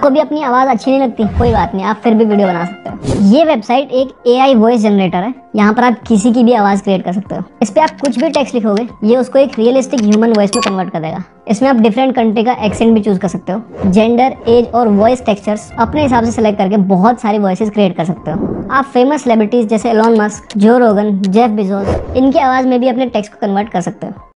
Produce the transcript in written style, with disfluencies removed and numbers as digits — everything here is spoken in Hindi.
आपको भी अपनी आवाज़ अच्छी नहीं लगती, कोई बात नहीं, आप फिर भी वीडियो बना सकते हो। ये वेबसाइट एक AI वॉइस जनरेटर है। यहाँ पर आप किसी की भी आवाज़ क्रिएट कर सकते हो। इस पे आप कुछ भी टेक्स्ट लिखोगे, ये उसको एक रियलिस्टिक ह्यूमन वॉइस में कन्वर्ट कर देगा। इसमें आप डिफरेंट कंट्री का एक्सेंट भी चूज कर सकते हो। जेंडर, एज और वॉइस टेक्सचर्स अपने हिसाब से सेलेक्ट करके बहुत सारी वॉइसेस क्रिएट कर सकते हो। आप फेमस सेलिब्रिटीज जैसे Elon Musk, Joe Rogan, Jeff Bezos, इनकी आवाज़ में भी अपने टेक्स्ट को कन्वर्ट कर सकते हो।